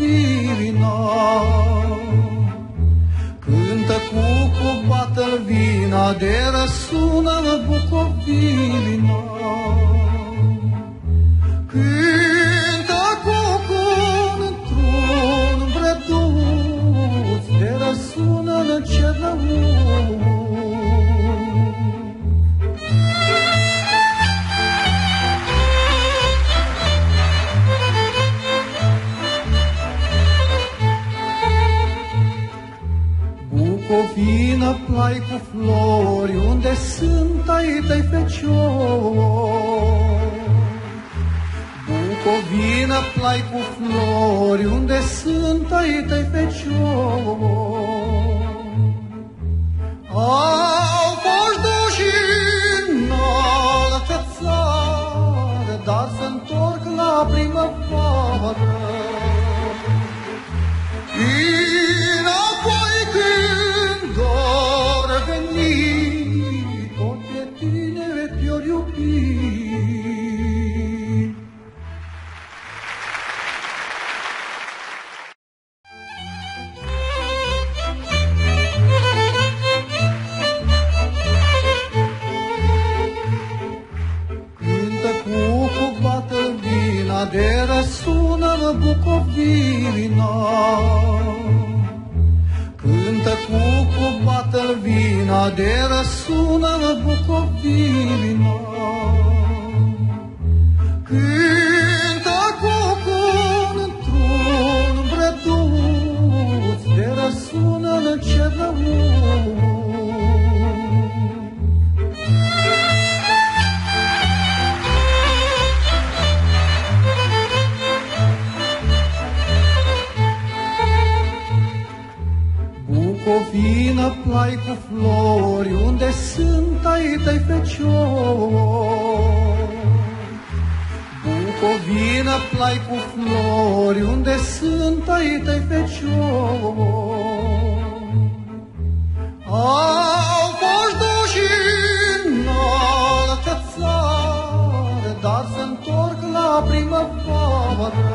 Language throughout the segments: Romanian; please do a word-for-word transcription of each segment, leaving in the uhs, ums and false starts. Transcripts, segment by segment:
Bucovina. Cântă cucu, bată-l vina, de răsună Bucovina. Cântă cucu într-un breduț, de răsună în Cernăuț. Bucovina, plai cu flori, unde sunt ai tăi feciori. Bucovina, plai cu flori, unde sunt ai tăi feciori. Au fost duși în altă țară, dar se-ntorc la primăvară. Înapoi când dor veni, tot pe tine te-or iubi. Cântă cucu, bată-l vina, de răsună Bucovina. Cântă cucu, bată-l vina, de răsună Bucovina. Cântă cucu într-un breduț, de răsună în Cernăuț. Bucovina, plai cu flori, unde sunt ai tăi feciori. Bucovina, plai cu flori, unde sunt ai tăi feciori. Au fost duși în altă țară, dar se-ntorc la primăvară.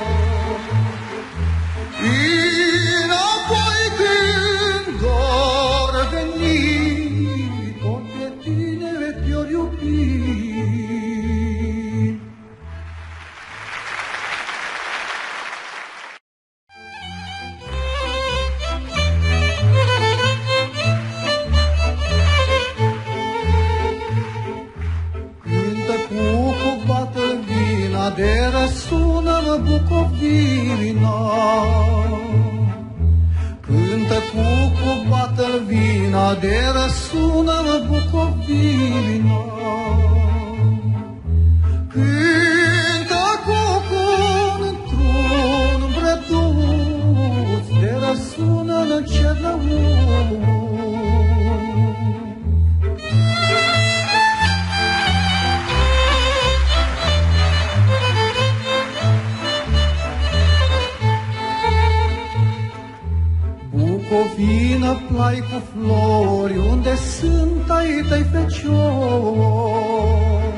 Înapoi când dor veni, tot pe tine te-or iubi. Cântă cucu, bată-l vina, de răsună Bucovina. Cântă cucu, bată-l vina, de răsună Bucovina. Cântă cucu într-un breduț, de răsună în Cernăuț. Bucovina, plai cu flori, unde sunt ai tăi feciori.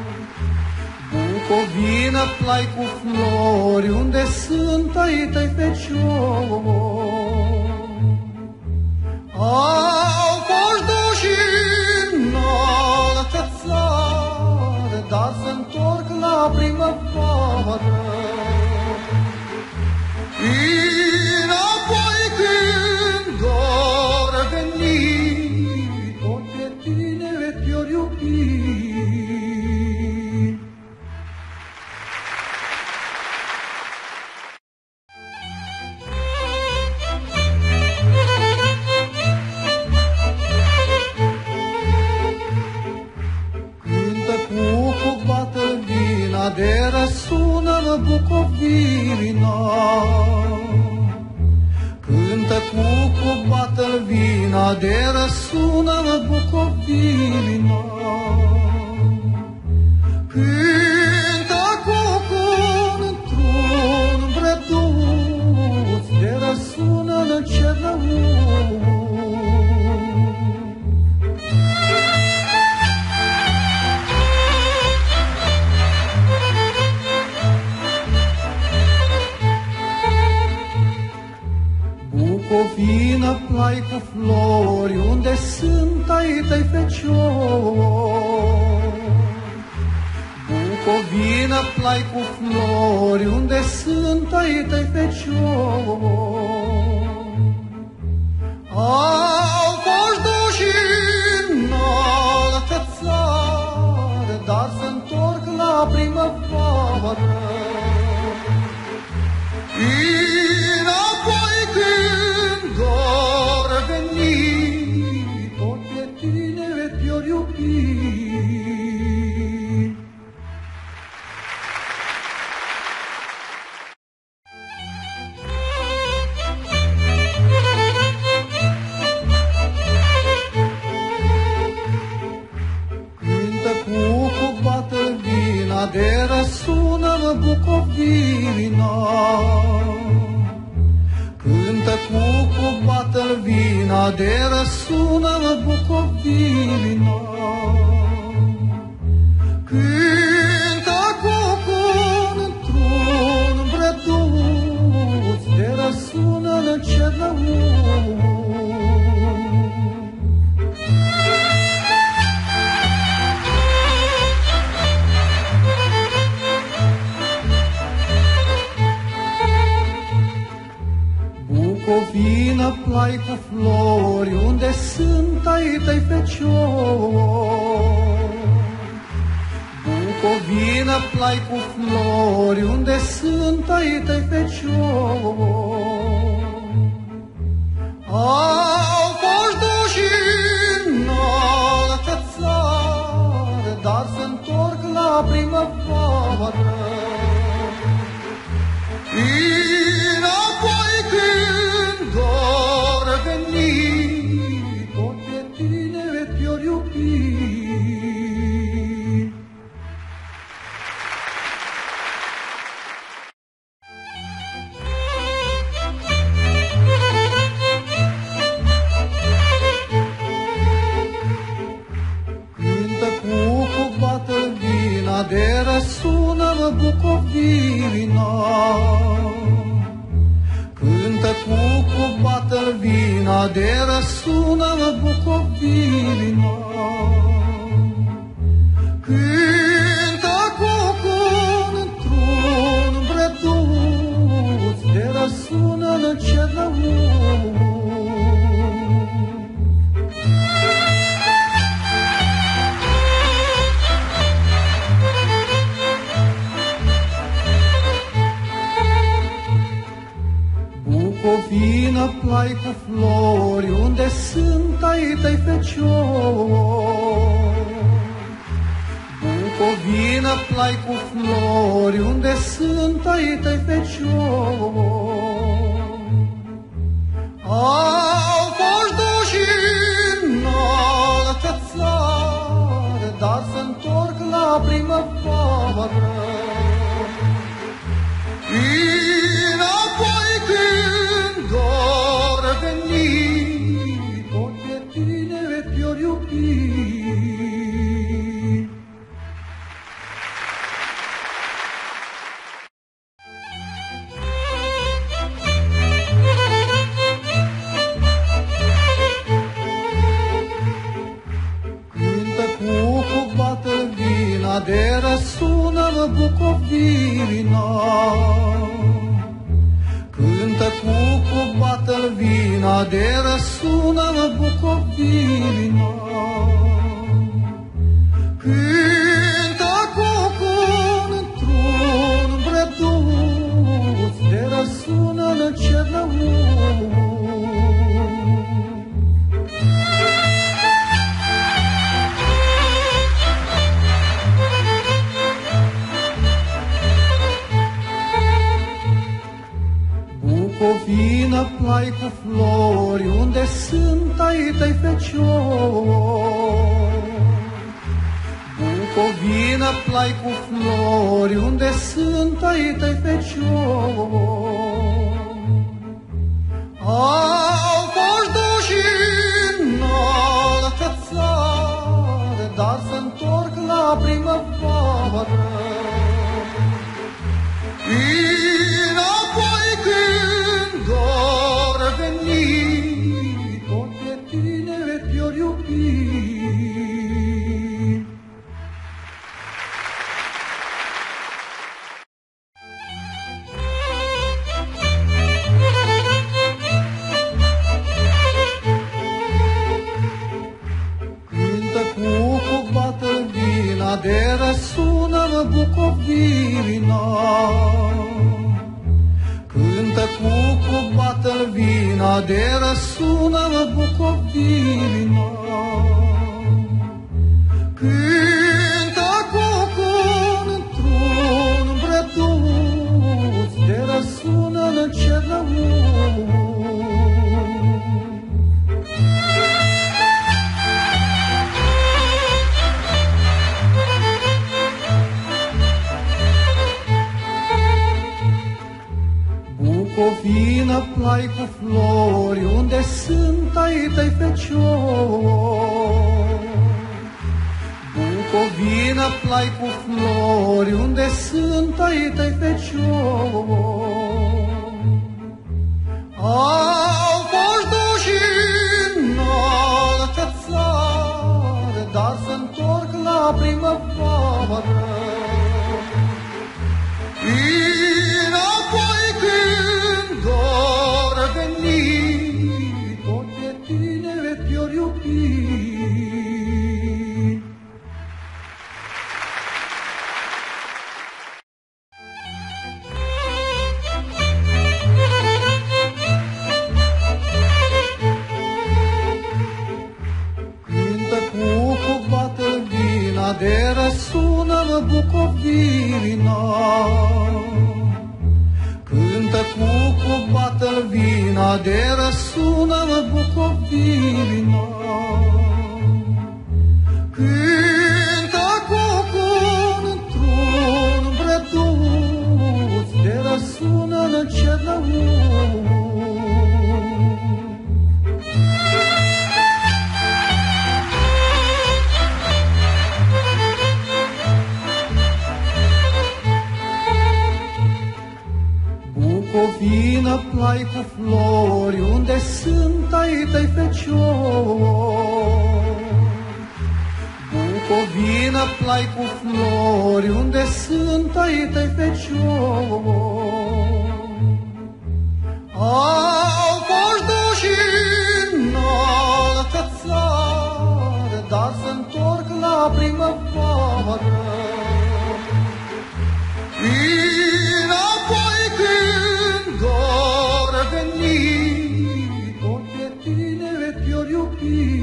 Bucovina, plai cu flori, unde sunt ai tăi feciori. Au fost duși în altă țară, dar se-ntorc la primăvară. Înapoi când dor veni, tot pe tine te-or iubi. Cântă cucu, bată-l vina, de răsună Bucovina. Cântă cucu, bată-l vina, de răsună Bucovina. Cântă cucu într-un breduț, de răsună în Cernăuț. vină plai cu flori, unde sunt ai tăi feciori? Bucovină plai cu flori, unde sunt ai tăi feciori? Au fost duși în altă țară, dar se-ntorc la primăvară. Înapoi când vor veni, tot pe tine te-or iubi. Cântă cucu, bată-l vina, de răsună-mă Bucovina. Cântă cucu, bată-l vina, de răsună-mă Bucovina. Cântă cucu într-un brăduț, de răsună-l Cernăuț. Bucovină plai cu flori, unde sunt ai tăi feciori? Bucovină plai cu flori, unde sunt ai tăi feciori? Au fost duși în altă țară, dar se-ntorc la primăvară. Înapoi când vor veni, tot pe tine te-or iubi. Cântă cucu, bată-l vina, de răsună-mă Bucovina. Cântă cucu, bată-l vina, de răsună-mă Bucovina. Cântă cucu într-un brăduț, de răsună-l Cernăuț. Bucovină plai cu flori, unde sunt ai tăi feciori? Bucovină plai cu flori, unde sunt ai tăi feciori? Au fost duși în altă țară, dar se-ntorc la primăvară. Înapoi când vor veni, tot pe tine te-or iubi. Cântă cucu, bată-l vina, de răsună-mă Bucovina. Cântă cucu, bată-l vina, de răsună-mă Bucovina. Cântă cucu într-un brăduț, de răsună-l Cernăuț. Bucovină plai cu flori, unde sunt ai tăi feciori? Bucovină plai cu flori, unde sunt ai tăi feciori? Au fost duși în altă țară, dar se-ntorc la primăvară. Înapoi când vor veni, Bucovina, de răsună Bucovina. Cântă cucul într-un brăduț, de răsună în Cernăuț. Bucovina, plai cu flori, unde sunt ai tăi feciori. Bucovina, plai cu flori, unde sunt ai tăi feciori. Au fost duși în altă țară, dar se-ntorc la primăvară. Înapoi când vor veni, tot pe tine te-or iubi. Cântă cucul, bată-l vina, de răsună Bucovina. Cântă cucul, bată-l vina, de răsună Bucovina. Cântă cucul într-un brăduț, de răsună în Cernăuț. Bucovina, plai cu flori, unde sunt ai tăi feciori. Bucovina, plai cu flori, unde sunt ai tăi feciori. Au fost duși în altă țară, dar se-ntorc la primăvară. Înapoi când vor veni, tot pe tine te-or iubi.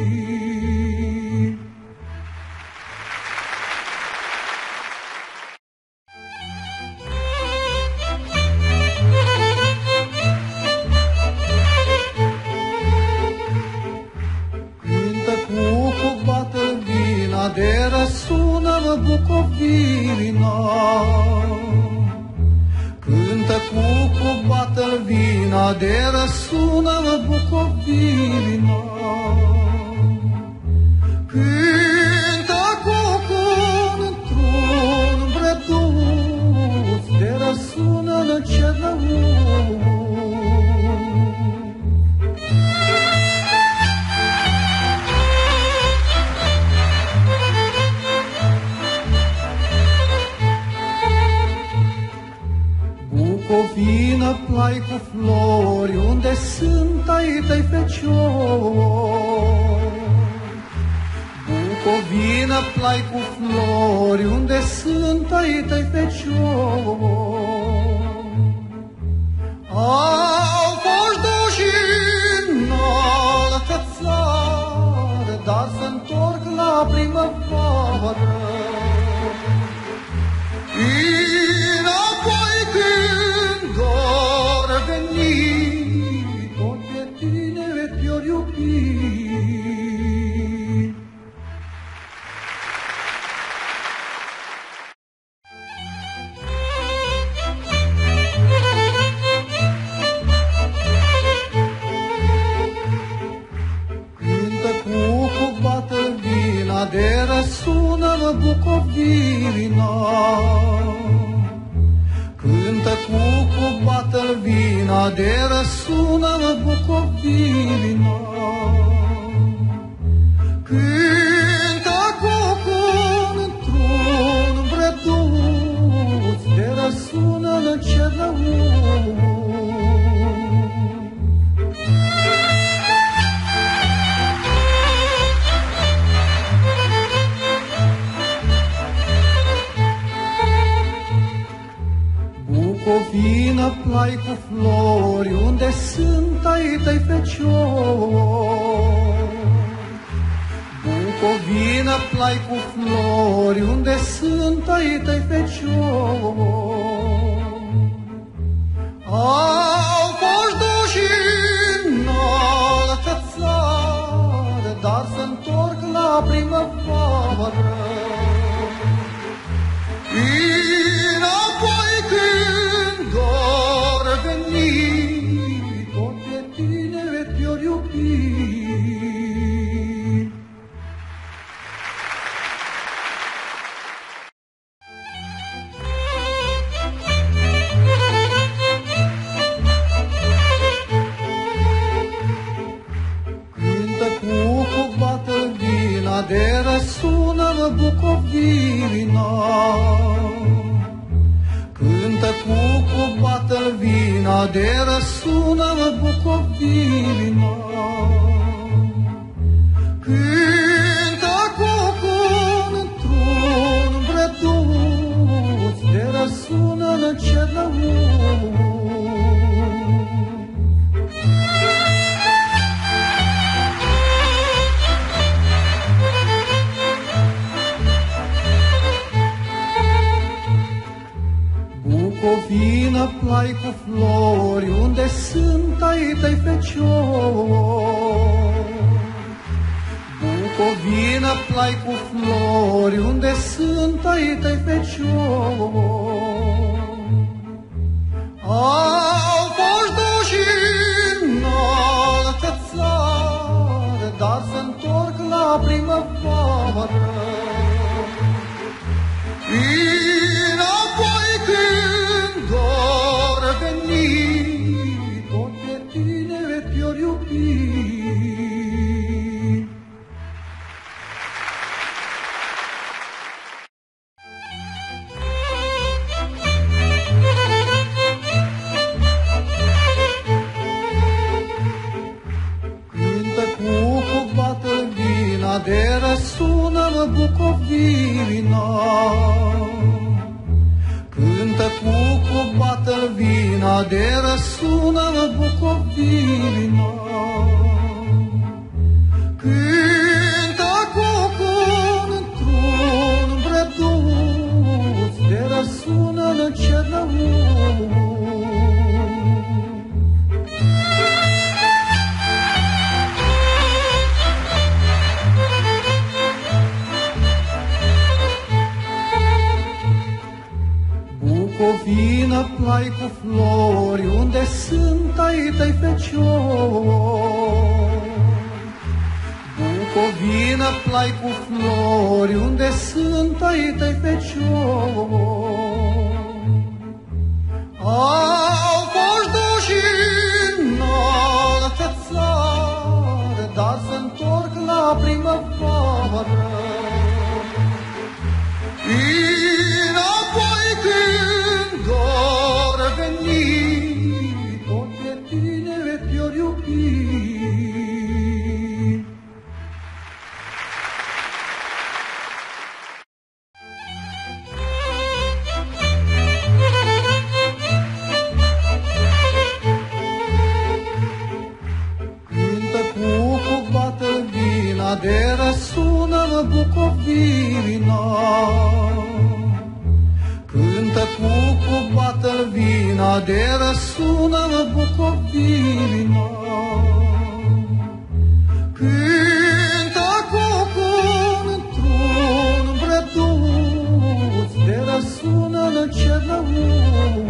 Cântă cucul, bată-l vina, de răsună Bucovina. Cântă cucul, bată-l vina, de răsună Bucovina. Cântă cucul într-un brăduț, de răsună în Cernăuț. Bucovina, plai cu flori, unde sunt ai tăi feciori. Bucovina, plai cu flori, unde sunt ai tăi feciori. Au fost duși în altă țară, dar se-ntorc la primăvară. Înapoi când vor veni, tot pe tine te-or iubi. Cântă cucul, bată-l vina, de răsună Bucovina. Cântă cucul, bată-l vina, de răsună Bucovina. Cântă cucul într-un brăduț, de răsună în Cernăuț. Bucovina, plai cu flori, unde sunt sunt ai tăi feciori. Bucovina, plai cu flori, unde sunt ai tăi feciori. Au fost duși în altă țară, dar se-ntorc la primăvară. Înapoi când or veni, tot pe tine te-or iubi. Cântă cucu, bată vina, de răsună Bucovina. Cântă cucu, bată vina, de răsună Bucovina. Cântă cucu într-un brăduț, de răsună în cer lăuț. Bucovina, plai cu flori, unde sunt ai tăi feciori. Bucovina, plai cu flori, unde sunt ai tăi feciori. Au fost duși în altă țară, dar se-ntorc la primăvară. Înapoi când or veni, tot pe tine te-or iubi. Cântă cucu, bată vina, de răsună Bucovina. Cântă cucu, bată vina, de răsună Bucovina. Cântă cucu într-un brăduț, de răsună în cer lăuț. Bucovina, plai cu flori, unde sunt ai tăi feciori. Bucovina, plai cu flori, unde sunt ai tăi feciori. Au fost duși în altă țară, dar se-ntorc la primăvară. Înapoi când or veni, tot pe tine te-or iubi. Cântă cucu, bată vina, de răsună Bucovina. Cântă cucu, bată vina, de răsună Bucovina. Cântă cucu într-un brăduț, de răsună în cer lăuț.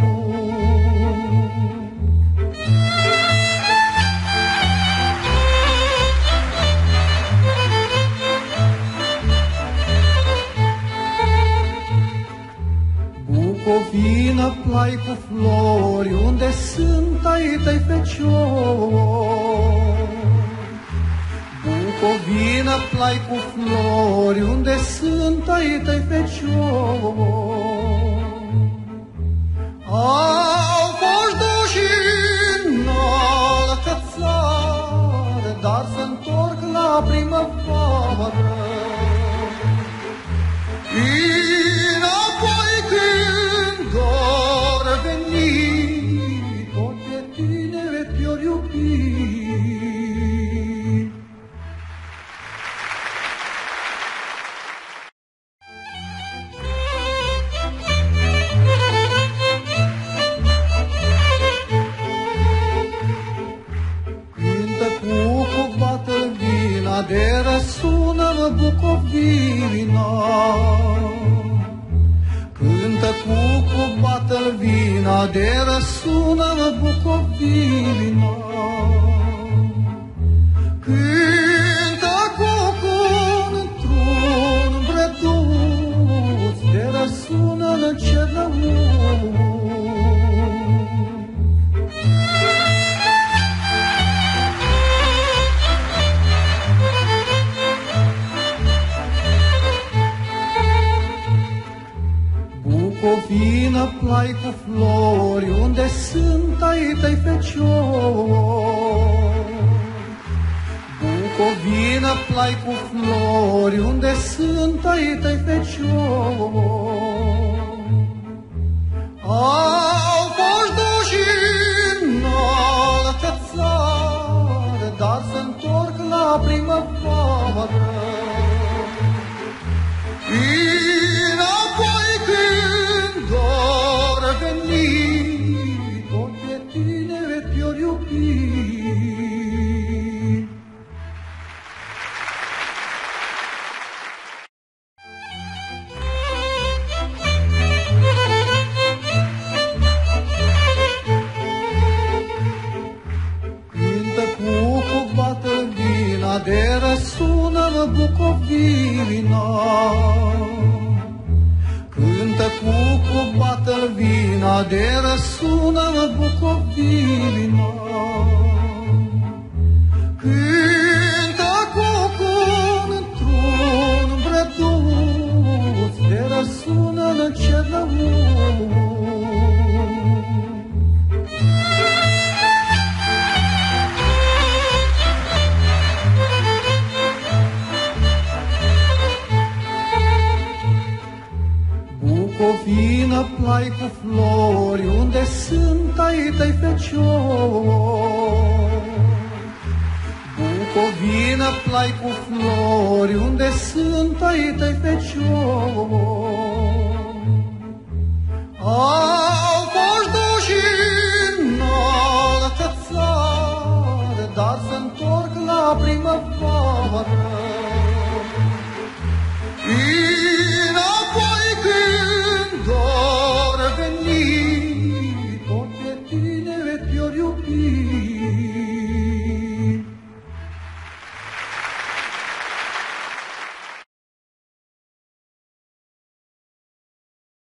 Bucovina, plai cu flori, unde sunt ai tăi feciori. Bucovina, plai cu flori, unde sunt ai tăi feciori. Au fost duși în altă țară, dar se-ntorc la primăvară. Înapoi când or veni, tot pe tine te-or iubi. Bucovina, de răsună Bucovina. Cântă cucu, bată-l vina, de răsună Bucovina. Cântă cucu într-un brăduț, de răsună în Cernăuț. Bucovina, plai cu flori, unde sunt ai tăi feciori. Bucovina, plai cu flori, unde sunt ai tăi feciori. Au fost duși în altă țară, dar se-ntorc la primăvară. Înapoi când or veni, tot pe tine te-or iubi. Cântă cucu, bată vina, de răsună Bucovina. Cântă cucu, bată-l vina, de răsună Bucovina. Cântă cucu într-un brăduț, de răsună în Cernăuț. Bucovina, plai cu flori, unde sunt ai tăi feciori. Bucovina, plai cu flori, unde sunt ai tăi feciori.